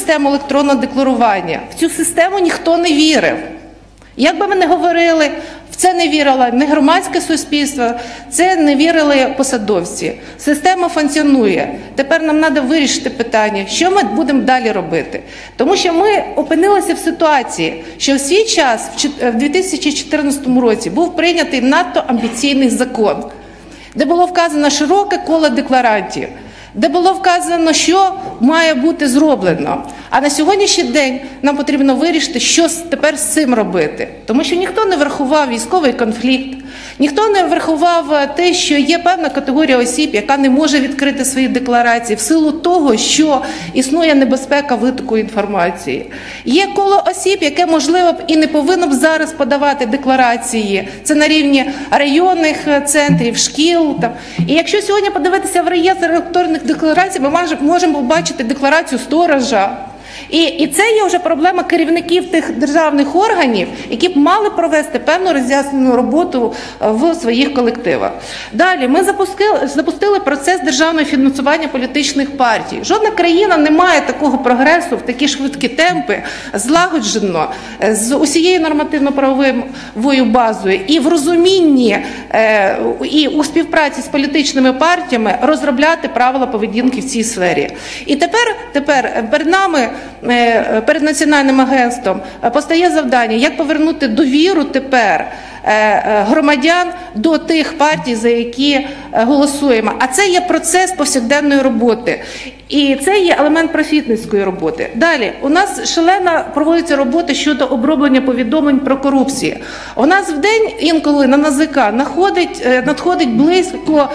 систему електронного декларування. В цю систему ніхто не вірив. Як би ми не говорили, в це не вірило не громадське суспільство, це не вірили посадовці. Система функціонує. Тепер нам треба вирішити питання, що ми будемо далі робити. Тому що ми опинилися в ситуації, що в свій час, в 2014 році, був прийнятий надто амбіційний закон, де було вказано широке коло декларантів, де було вказано, що має бути зроблено. А на сьогоднішній день нам потрібно вирішити, що тепер з цим робити. Тому що ніхто не врахував військовий конфлікт, ніхто не врахував те, що є певна категорія осіб, яка не може відкрити свої декларації в силу того, що існує небезпека витоку інформації. Є коло осіб, яке, можливо, б і не повинно б зараз подавати декларації. Це на рівні районних центрів, шкіл. І якщо сьогодні подивитися в реєстр електронних декларацій, ми можемо побачити декларацію сторожа. І це є вже проблема керівників тих державних органів, які б мали провести певну роз'яснену роботу в своїх колективах. Далі, ми запустили процес державного фінансування політичних партій. Жодна країна не має такого прогресу в такі швидкі темпи, злагоджено, з усією нормативно-правовою базою і в розумінні, і у співпраці з політичними партіями розробляти правила поведінки в цій сфері. І тепер перед нами, перед Національним агентством постає завдання, як повернути довіру тепер громадян до тих партій, за які голосуємо. А це є процес повсякденної роботи. І це є елемент просвітницької роботи. Далі, у нас шалена проводиться робота щодо оброблення повідомлень про корупцію. У нас в день інколи на НАЗК надходить близько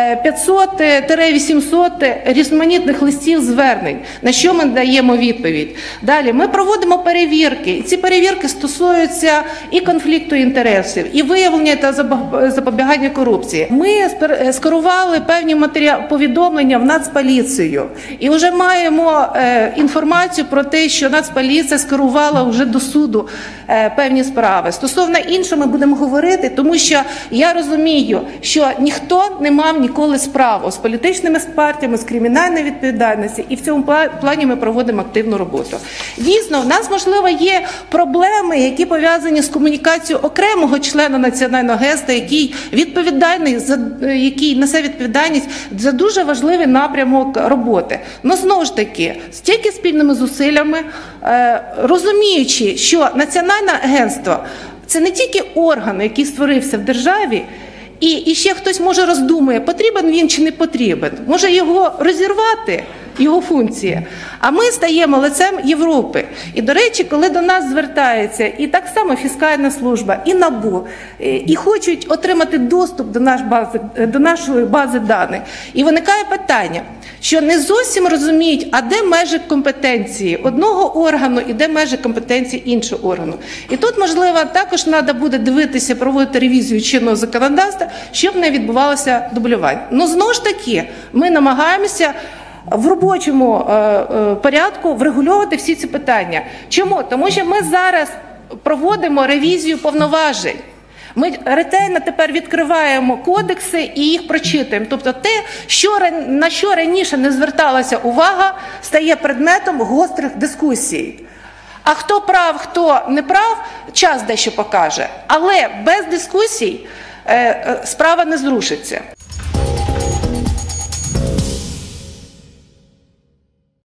500-800 різноманітних листів звернень, на що ми даємо відповідь. Далі, ми проводимо перевірки. І ці перевірки стосуються і конфлікту інтересів, і виявлення та запобігання корупції. Ми скерували певні повідомлення в Нацполіцію. І вже маємо інформацію про те, що Нацполіція скерувала вже до суду певні справи. Стосовно іншого ми будемо говорити, тому що я розумію, що ніхто не мав ніколи справу з політичними партіями, з кримінальною відповідальністю, і в цьому плані ми проводимо активну роботу. Дійсно, в нас, можливо, є проблеми, які пов'язані з комунікацією окремого члена Національного агентства, який відповідальний, який несе відповідальність за дуже важливий напрямок роботи. Но знову ж таки, стільки спільними зусиллями, розуміючи, що Національне агентство – це не тільки орган, який створився в державі, і ще хтось може роздумує, потрібен він чи не потрібен, може його розірвати, його функція. А ми стаємо лицем Європи. І, до речі, коли до нас звертається і так само фіскальна служба, і НАБУ, і хочуть отримати доступ до нашої бази даних, і виникає питання, що не зовсім розуміють, а де межі компетенції одного органу і де межі компетенції іншого органу. І тут, можливо, також треба буде дивитися, проводити ревізію чинного законодавства, щоб не відбувалося дублювання. Ну, знову ж таки, ми намагаємося в робочому порядку врегульовувати всі ці питання. Чому? Тому що ми зараз проводимо ревізію повноважень. Ми ретельно тепер відкриваємо кодекси і їх прочитуємо. Тобто те, на що раніше не зверталася увага, стає предметом гострих дискусій. А хто прав, хто не прав, час дещо покаже. Але без дискусій справа не зрушиться.